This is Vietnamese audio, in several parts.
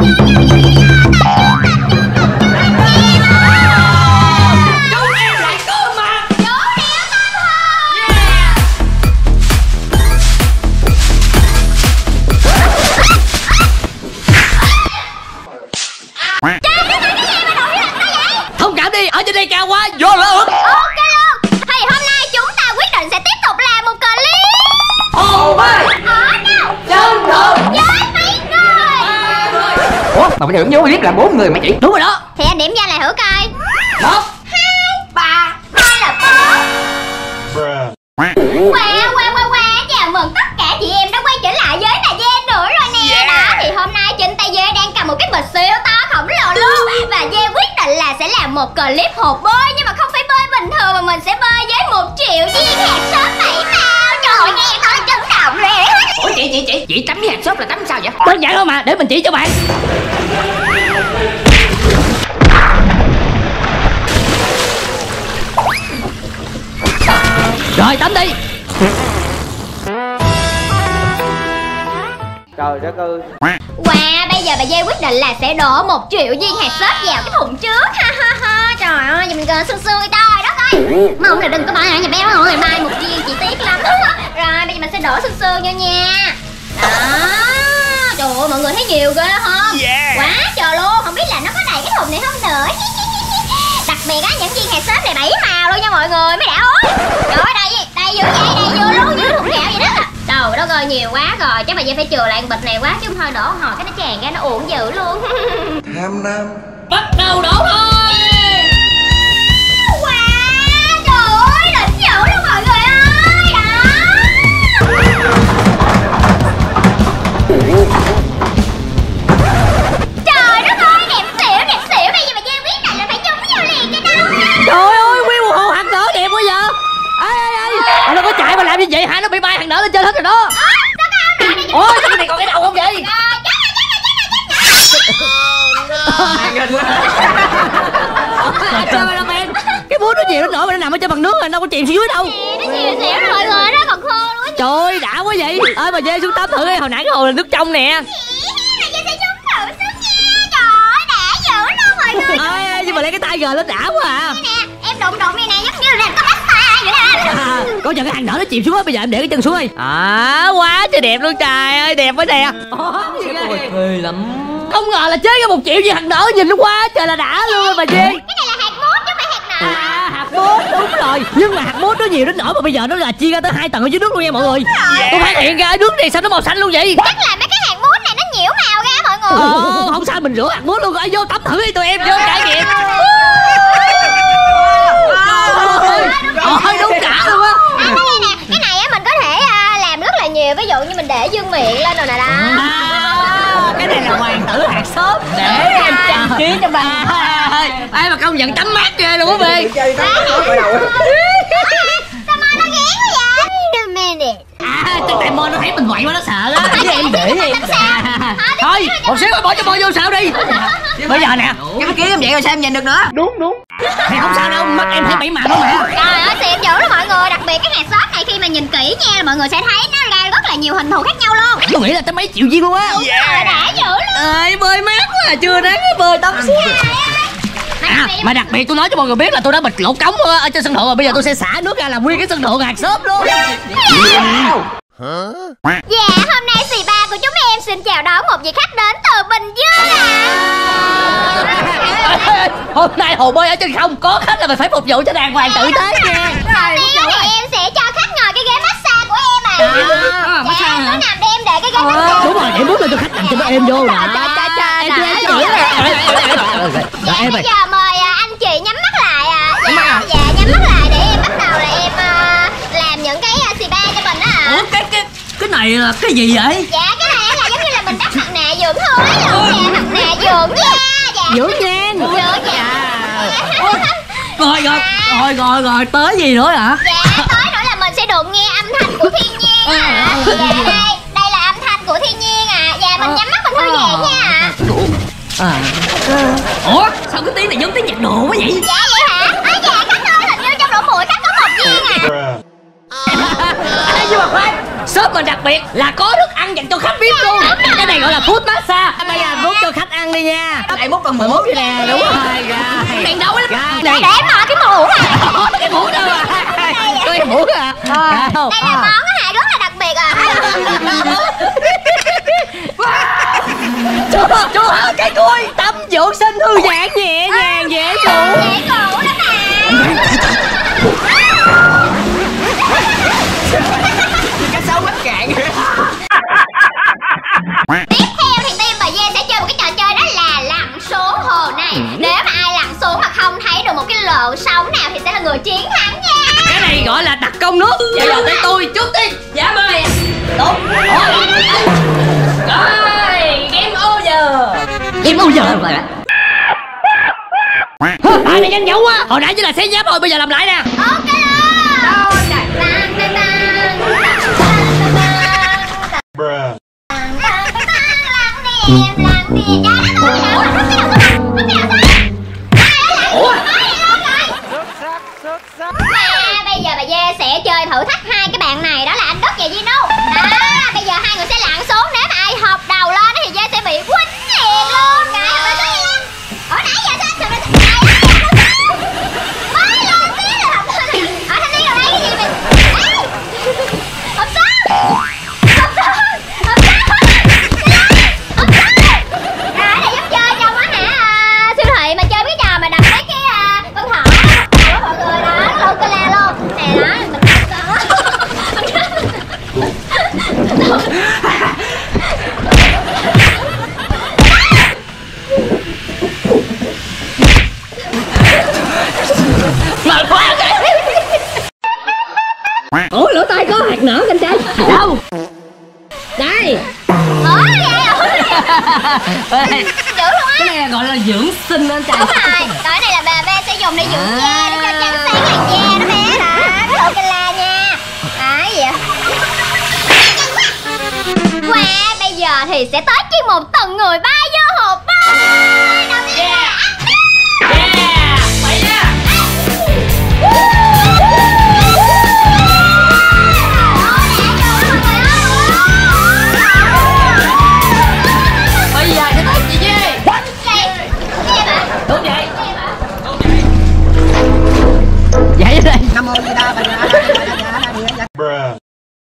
Thông cảm đi, ở trên đây cao quá, vô lửa. Ok luôn. Thì hôm nay chúng ta quyết định sẽ tiếp tục làm một clip Hồn ơi, ở đâu chân thực với mấy người. Ủa mà bây giờ nhớ clip là 4 người mà chị. Đúng rồi đó. Thì anh điểm ra lại thử coi. 1, 2, 3, hay là 4. Wow, chào mừng tất cả chị em đã quay trở lại với Nà Dê nữa rồi nè. Đó, thì hôm nay trên tay Dê đang cầm một cái bịch siêu to khổng lồ luôn. Và Dê quyết định là sẽ làm một clip hột bơi, nhưng mà không phải bơi bình thường mà mình sẽ bơi với 1 triệu viên hạt xốp 7 màu. Trời ơi, nghe thôi chấn động rồi. Ủa chị tắm với hạt xốp là tắm sao vậy? đơn giản thôi mà, để mình chỉ cho bạn. Rồi tắm đi. Trời đất ơi. Wow, bây giờ bà Dê quyết định là sẽ đổ 1 triệu viên hạt xốp vào cái thùng trước. Ha ha ha. Trời ơi, giờ mình cần sương sương đi coi đó coi. Mong là đừng có bỏ nhà béo rồi, ngày mai 1 viên chị tiếc lắm. Rồi bây giờ mình sẽ đổ sương sương vô nha. Đó. Trời ơi, mọi người thấy nhiều ghê không? Quá trời luôn, không biết là nó có đầy cái thùng này không nữa. Đặc biệt á, những viên hạt xốp này 7 màu luôn nha mọi người, mới đã ối. Trời ơi, đây vô vậy, đây vô luôn, vô thùng gạo vậy đó. Trời đất ơi, nhiều quá rồi, chắc bà Dê phải chừa lại bịch này quá chứ không thôi đổ hồi cái nó tràn ra nó uổng dữ luôn. Tham nam. Bắt đầu đổ thôi. Wow, trời ơi, đỉnh dữ luôn mọi người ơi. Đó. Trời đất ơi, đẹp xỉu. Bây giờ bà Dê quyết định là phải nhúng vô liền cho đâu. Trời ơi, nguyên một hồ hạt nở đẹp quá vậy. Ê, nó có chạy mà làm như vậy hả? Nó bị bay hạt nở lên trên hết rồi đó. Ôi, sao cái này còn cái đầu không vậy? Trời ơi, men, cái bút nó nhiều đến nỗi mà nó nằm ở trên mặt nước rồi, đâu có chìm xuống dưới đâu. Nó nhiều xỉu rồi mọi người, nó còn khô luôn á. Trời ơi, đã quá vậy. Ơi mà Dê xuống tắm thử đi, hồi nãy cái hồ là nước trong nè. Bà Dê sẽ nhúng thử xuống nha. Trời ơi, đã dữ luôn mọi người. Ê, nhưng mà lấy cái tay gờ lên đã quá à. Nè, em đụng này nè, giống như là có massage vậy nè. Có chừng cái hạt nở nó chìm xuống hết, bây giờ em để cái chân xuống đi. Quá trời đẹp luôn, trời ơi, đẹp quá nè. Ghê lắm. Không ngờ là chế ra 1 triệu viên hạt nở, nhìn nó quá trời là đã luôn bà Dê. Cái này là hạt mút chứ không phải hạt nở. Hạt mút, đúng rồi. Nhưng mà hạt mút nó nhiều đến nỗi mà bây giờ nó là chia ra tới 2 tầng ở dưới nước luôn nha mọi người. Tôi phát hiện ra nước này sao nó màu xanh luôn vậy? Chắc là mấy cái hạt mút này nó nhiễu màu ra mọi người. Không sao, mình rửa hạt mút luôn rồi, vô tắm thử đi tụi em, vô trải nghiệm. Ôi đúng cả luôn á. Cái này á mình có thể làm rất là nhiều, ví dụ như mình để dương miệng lên rồi nè đó. Cái này là hoàng tử hạt xốp để em trang trí cho bà. Ai mà công nhận tắm mát ghê luôn á Bê. Sao mà nó ghét quá vậy? Wait a minute. Chắc tại môi nó thấy mình quậy quá nó sợ á. Em để đi. Thôi một xíu bỏ cho môi vô sao đi. Bây giờ nè, Cái máy kiếm em vậy rồi sao em nhìn được nữa? Đúng. thì không sao đâu, mắt em thấy 7 màu đó mà. Trời ơi, xịn dữ lắm mọi người. Đặc biệt cái hạt xốp này khi mà nhìn kỹ nha là mọi người sẽ thấy nó ra rất là nhiều hình thù khác nhau luôn. Tôi nghĩ là tới mấy triệu viên luôn á. Đúng rồi, đã dữ luôn. Ơi bơi mát quá à, chưa đáng bơi tắm suối. Mà đặc biệt tôi nói cho mọi người biết là tôi đã bịt lỗ cống ở trên sân thượng rồi, bây giờ tôi sẽ xả nước ra làm nguyên cái sân thượng hạt xốp luôn. Dạ, hôm nay spa của chúng em xin chào đón một vị khách đến từ Bình Dương Hôm nay hồ bơi ở trên không, có khách là mình phải phục vụ cho đàng hoàng tử tế nha. Hôm nay thì em sẽ cho khách ngồi cái ghế massage của em à. Dạ, em có nằm để em để cái ghế massage. Đúng rồi, để bước lên cho khách nằm cho nó êm vô nè. Bây giờ mời anh chị nhắm mắt lại à. Dạ, nhắm mắt lại để em bắt đầu là em làm những cái spa cho mình á ạ. Ủa cái này là cái gì vậy? Dạ, cái này là giống như là mình đắp mặt nạ dưỡng thôi luôn nè, mặt nạ dưỡng da. Dạ. Dưỡng nhan. Dưỡng da. Rồi tới gì nữa hả? Dạ, tới nữa là mình sẽ được nghe âm thanh của thiên nhiên à. Dạ, đây là âm thanh của thiên nhiên à. Dạ, mình nhắm mắt mình thư giãn nha. Ủa sao cái tiếng này giống tiếng nhạc nổ quá vậy? Dạ vậy hả? Dạ khách ơi, hình như trong lỗ mũi khách có 1 viên à. Nhưng mà khoan, shop mình đặc biệt là có thức ăn dành cho khách VIP luôn. Cái này gọi là food massage. Đây là food cho khách ăn. đi nha. Lại mút bằng 11 vậy nè. Đúng rồi. Rồi. Đèn đâu lắm. Để em mở cái mũ này. Cái mũ đâu à? Cái mũ à? Đây là món hài rất là đặc biệt à. Chú hả? Cái đuôi tắm dưỡng sinh thư giãn nhẹ nhàng dễ ngủ. Dễ ngủ lắm Cá sấu mắc cạn. Tiếp theo thì Tim và Dê sẽ chơi một cái trò chơi đó là lặn xuống hồ này. Nếu mà ai lặn xuống mà không thấy được một cái lỗ sống nào thì sẽ là người chiến thắng nha. Cái này gọi là đặc công nước. Bây giờ tới tôi trước đi. Dạ mời. Đúng. Rồi, game over. Game over rồi. Ai này nhanh nhậu quá. Hồi nãy chỉ là xé giáp rồi, bây giờ làm lại nè. Ok Bruh. Bây giờ bà Dê sẽ chơi thử thách hai cái bạn này, đó là anh Đức và Gino. Bây giờ hai người sẽ lặn xuống, nếu mà ai hộp đầu lên thì Dê sẽ bị quýnh liền luôn. Ở nãy giờ sao anh mới lên tiếng là học sinh. Ở thanh niên ở đây cái gì mình học sinh. Rồi này giúp chơi trong á hả siêu thị mà chơi cái trò mà đặt mấy cái con thỏ đó mọi người đó, lô ca la luôn nè đó mình Mệt quá. Ủa lỗ tai có hạt nở anh trai. Đâu? Đây. dữ luôn á. Cái này là gọi là dưỡng sinh anh trai. Đúng rồi, cái này là bà Bê sẽ dùng để dưỡng da, để cho trắng sáng làn da đó bé. Đó, cái lô ca la nha. Đó, gì vậy? Qua bây giờ thì sẽ tới chuyên mục từng người bay vô hộp bơi. Đầu tiên là Vậy nha. Bây giờ sẽ tới chị Dê. Đúng vậy. Vậy đây. Nam mô Di Đà Phật. Bruh.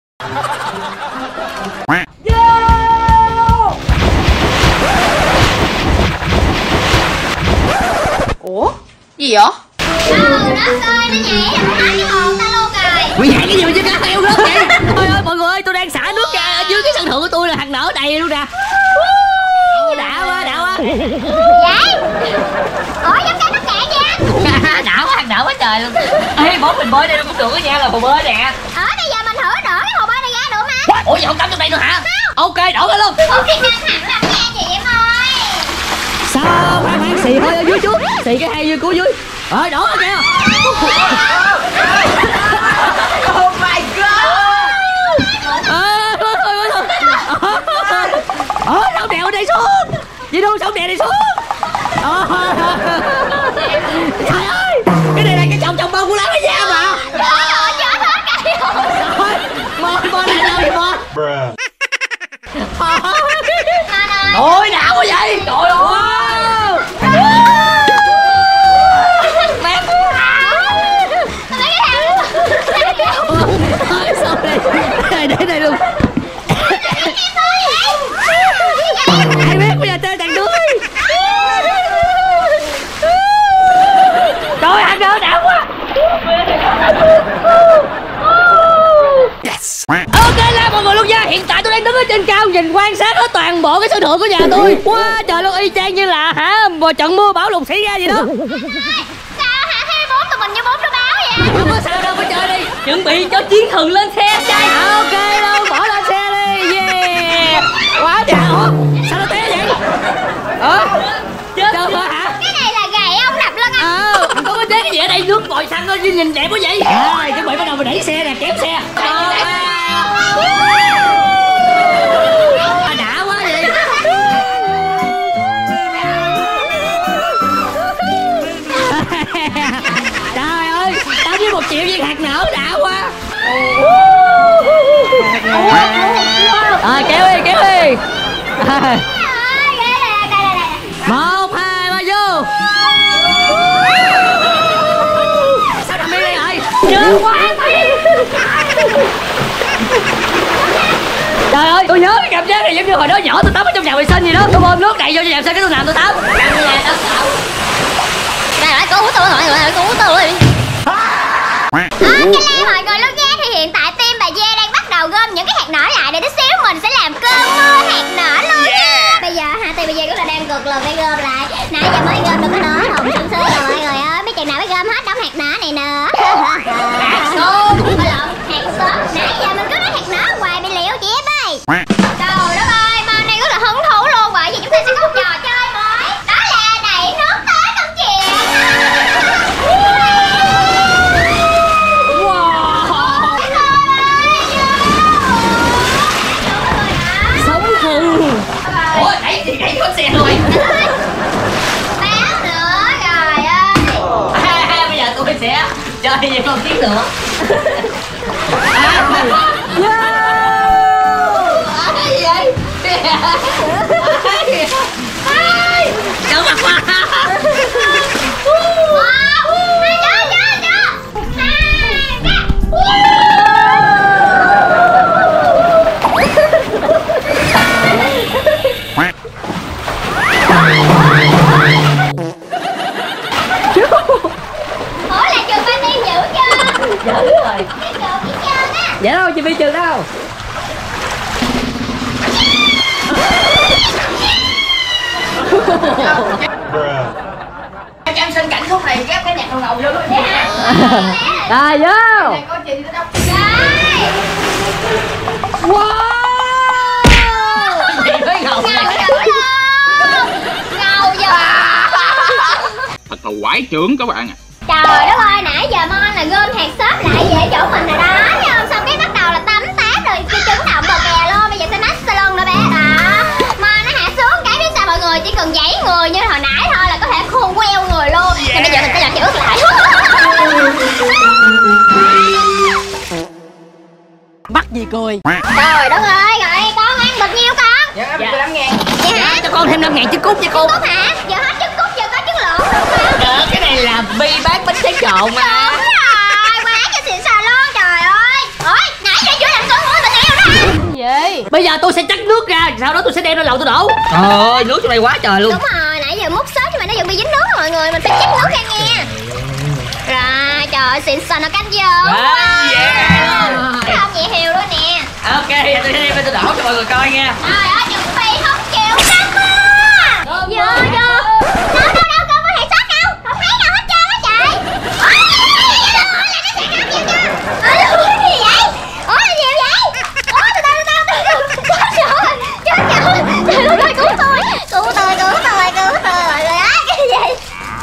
Ủa? Gì vậy? Đất ơi, nó nhảy là nó nói cái hồn ta luôn rồi. Quỷ hại cái gì mà chứ cá heo rớt vậy? Thôi ơi mọi người ơi, tôi đang xả nước ra ở dưới cái sân thượng của tôi là hạt nở đầy luôn nè. Đã quá, đã quá. Vậy? Ủa giống cái tất cả nha. Đã quá, hạt nở quá trời luôn. Ê, bố mình bơi đây đâu cũng được đó nha, là hồ bơi nè. Bây giờ mình thử đổ cái hồ bơi này ra được mà. Ủa vậy không tắm trong đây nữa hả? Ok, đổ ra luôn. Ủa thì căng thẳng lắm nha chị em ơi. Sao? Khoan, xì hơi ở dưới trước. Xì cái hai dưới cuối dưới. Rồi, đổ ra kìa. Oh my god. Sao đèo ở đây xuống. Gì đâu, sao đèo này xuống. Trời ơi, cái này là cái chồng bông của lá cái da mà. Trời ơi, chết hết cây rồi. Bơi lại đâu vậy bơi? Bruh. Ôi đảo quá vậy. Trời ơi. Mẹ ơi sao đây. Để đây luôn. Ai biết bây giờ chơi thằng đuôi. Trời ăn đỡ đảo quá. Yes. Ok là mọi người luôn nha. Hiện tại tôi đang đứng ở trên cao nhìn quan sát hết toàn bộ cái sân thượng của nhà tôi. Wow, trời luôn y chang như là hả một trận mưa bão lụt xảy ra vậy đó. Sao hả? Thế bốn tụi mình như bốn đứa báo vậy? Không có sao đâu, phải chơi đi. Chuẩn bị cho chiến thần lên xe trai. Ok đâu, bỏ lên xe đi. Yeah. Quá trời. Ủa sao nó té vậy? Chết chưa hả? Cái này là gậy ông đập lưng anh. Có cái té cái gì ở đây, nước bồi xăng thôi, nhìn đẹp quá vậy. Rồi chuẩn bị bắt đầu mình đẩy xe nè, kéo xe. Đã quá vậy. Trời ơi, tao với 1 triệu viên hạt nở đã quá. Kéo đi, kéo đi. Trời ơi, tôi nhớ cái cảm giác này giống như hồi đó nhỏ tôi tắm ở trong nhà vệ sinh gì đó. Tôi bơm nước đầy vô cho nhà vệ sinh cái tôi nằm tôi tắm. Căng là đáng sợ. Đây lại cứu tôi mọi người, cứu tôi. Cái này mọi người luôn nha. Thì hiện tại team bà Dê đang bắt đầu gom những cái hạt nở lại để tí xíu mình sẽ làm cơn mưa hạt nở luôn nha. Bây giờ team bà Dê cũng là đang cực lực để gom lại. Nãy giờ mới gom được cái nở hồng sương sương rồi mọi người ơi. Mấy chừng nào mới gom hết đống hạt nở này nữa. Hạt xốp. Hạt xốp. Nãy giờ mình cứ nói hạt nở hoài bị liệu chị em ơi. Trời đất ơi, Mon đang rất là hứng thú luôn bởi vì chúng ta sẽ có một trò chơi mới. Đó là đẩy nước tới công chuyện. Sống khùng. Ủa, đẩy con xe rồi. Béo nữa, trời ơi. Bây giờ tôi sẽ chơi về con tiếng nữa. Gì vậy? Đâu mặt qua. Ủa là trường ba tiên giữ chưa? Giữ rồi. Cái trường biết trơn á. Dạ đâu chị Phi Trường đâu. Bruh. Em xin cảnh khúc này ghép cái nhạc ngầu vô luôn. Rồi vô. Này có chị đâu. Rồi. Wow. Gì mới ngầu Ngầu vậy? dữ luôn. Ngầu dữ. Thật là quái trưởng các bạn ạ. Trời đất ơi, nãy giờ Mon là gom hạt xốp lại về chỗ mình rồi đó, thấy không? Xong cái bắt đầu là tắm táp rồi cái trứng động bờ kè luôn. Bây giờ sẽ nách salon nữa bé đó. Mon nó hạ xuống cái biết sao mọi người, chỉ cần giãy người như hồi nãy thôi là có thể khô queo người luôn. Nên bây giờ mình sẽ làm cho ướt lại. Bắt gì cười. Trời đất ơi, rồi con ăn được nhiêu con? Dạ, em 15 ngàn. Vậy hả? Cho con thêm 5.000 trứng cút nha cô. Cút hả? Giờ hết trứng cút, giờ có trứng lộn được không? Được, cái này là Bi bán bánh tráng trộn mà. Đúng rồi, quá cho xịn sò luôn, trời ơi. Ôi, nãy giờ chưa làm con mũi mình yêu đó. Gì? Bây giờ tôi sẽ chắc nước ra, sau đó tôi sẽ đem lên lầu tôi đổ. Trời ơi, nước trong đây quá trời luôn. Đúng rồi, nãy giờ múc xốp nhưng mà nó vẫn bị dính nước mọi người, mình phải chắc nước ra nha. Rồi, trời ơi, xịn sò nó canh vô. Không nhẹ hiều luôn nè. Ok, tôi sẽ đem lên tôi đổ cho mọi người coi nha. Trời ơi, chuẩn bị không chịu canh á. Vô, đâu, con có hạt sốt đâu. Không thấy đâu hết trơn á trời. Ôi, là nó sẽ cắm vô cho. Ủa, cái gì vậy? Ủa, là gì vậy? Ủa, từ từ. Trời ơi, trời ơi, cứu tôi mọi người ơi, cái gì?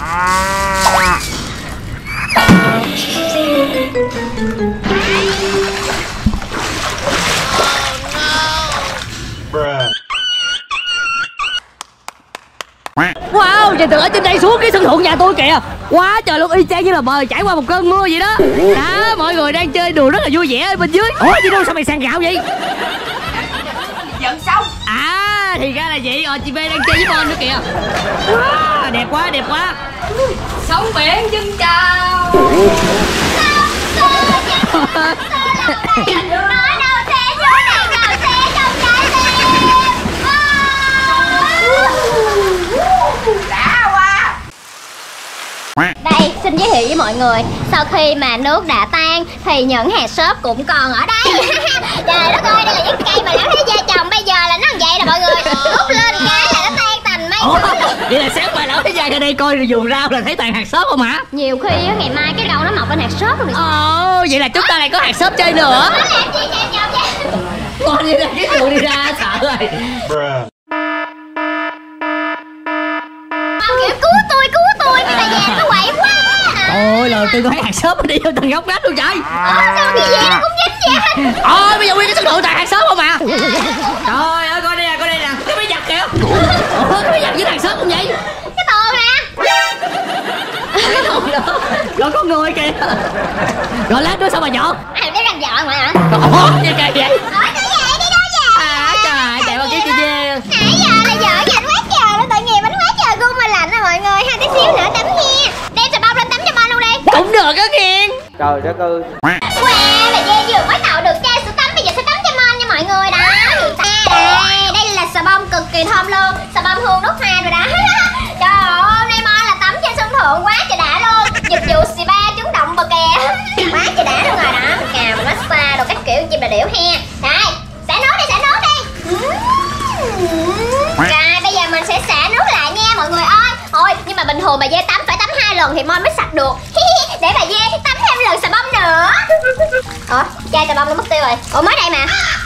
Bruh. Wow, nhìn từ ở trên đây xuống cái sân thượng nhà tôi kìa. Quá trời luôn, y chang như là bờ trải qua một cơn mưa vậy đó. Đó, mọi người đang chơi đùa rất là vui vẻ ở bên dưới. Ủa, gì đâu sao mày sàn gạo vậy? Dẫn xong. À, thì ra là vậy. Chị V đang chơi với Mon nữa kìa. Wow, đẹp quá. Sóng biển dâng chào. Nói đâu xe xuống này, nào xe trong trái tim. Đã qua. Đây, xin giới thiệu với mọi người. Sau khi mà nước đã tan thì những hạt xốp cũng còn ở đây. Trời đất ơi, đây là những cây mà lão thấy gia trồng bây giờ là nó như vậy nè mọi người. Úp lên cái là nó tan thành mấy Ủa, thứ. vậy là sáng mai lão thấy ra đây coi vườn rau là thấy toàn hạt xốp không hả? Nhiều khi á, ngày mai cái đầu nó mọc lên hạt xốp luôn. Ồ, vậy là chúng ta lại có hạt xốp chơi nữa. Nó làm gì cho em chồng vậy? Con đi ra cái đường đi ra sợ rồi. Bruh. Ông kiểu cứu tôi, cái bà già nó quậy quá. Trời ơi, lời tôi thấy hạt xốp đi vô từng góc ngách luôn trời. Sao cái gì nó cũng dính vậy? Ôi, bây giờ nguyên cái sân thượng toàn hạt xốp không à? Trời ơi, coi đây nè, cái máy giặt kìa. Ủa, cái máy giặt với hạt xốp không vậy? Cái tường nè. Cái tường đó, rồi có người kìa. Rồi lát nữa sao mà dọn? Ai biết đang dọn mà hả? Ủa, gì kỳ vậy? Ủa, cái gì đi đâu vậy? À, trời, chạy qua cái kia kia. Nãy giờ là dọn nhanh quá trời luôn, tội nghiệp bánh quá trời gu mà lạnh à mọi người. Hai tí xíu nữa tắm nha. Đem xà bông lên tắm cho Mon luôn đi. Cũng được á Kiên. Trời Trời đất ơi. Wow, bà Dê vừa mới tạo được chai sữa tắm, bây giờ sẽ tắm cho mon nha mọi người đó. Đây là xà bông cực kỳ thơm luôn, xà bông hương nước hoa rồi đó. Trời ơi, hôm nay mon là tắm trên sân thượng quá trời đã luôn. Dịch vụ spa trứng động bờ kè, quá trời đã luôn rồi đó. Cào massage đồ các kiểu chim là điểu he. Đây, xả nước đi, xả nước đi. Rồi bây giờ mình sẽ xả nước lại nha mọi người ơi. Thôi nhưng mà bình thường bà Dê tắm phải tắm 2 lần thì mon mới sạch được. Để bà Dê tắm thêm lần xà bông nữa. Ủa, chai xà bông nó mất tiêu rồi. Ủa mới đây mà.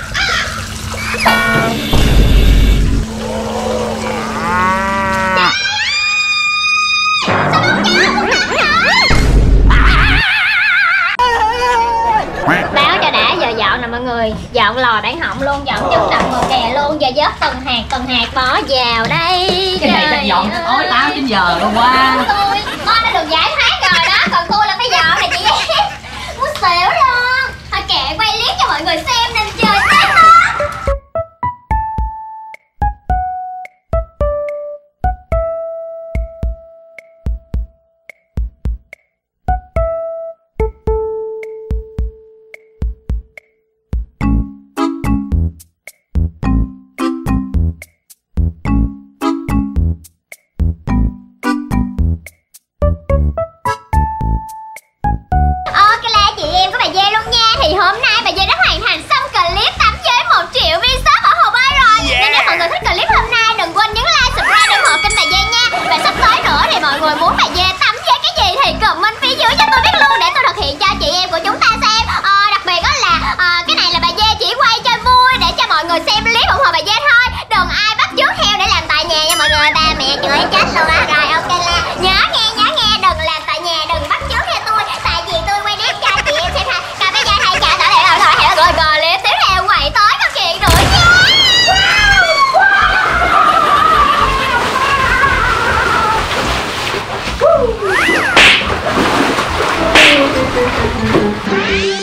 Báo cho đã, giờ dọn nè mọi người. Dọn lò bán họng luôn, dọn trứng đậm bờ kè luôn. Giờ vớt từng hạt bỏ vào đây. Cái này ta dọn tối 8-9 giờ luôn quá. Tôi đã được giải thoát rồi đó, còn tôi là phải dọn này chị. Muốn xỉu luôn. Thôi kệ, quay clip cho mọi người xem nên chơi chết đó. Thì hôm nay bà Dê đã hoàn thành xong clip tắm với 1 triệu view sub ở Hồ Bơi rồi. Nên nếu mọi người thích clip hôm nay đừng quên nhấn like, subscribe để ủng hộ kênh bà Dê nha. Và sắp tới nữa thì mọi người muốn bà Dê tắm với cái gì thì comment phía dưới cho tôi biết luôn để tôi thực hiện cho chị em của chúng ta xem. Đặc biệt đó là cái này là bà Dê chỉ quay cho vui để cho mọi người xem clip ủng hộ bà Dê thôi. Đừng ai bắt chước theo để làm tại nhà nha mọi người. Ba mẹ chửi chết luôn á. Rồi ok là nhớ nghe đừng làm tại nhà, đừng bắt chước theo tôi. Tại vì tôi quay clip cho chị em xem ha. Còn bây giờ thầy chào tạm biệt rồi, hẹn gặp lại clip tiếp theo quay tới câu chuyện nữa nha.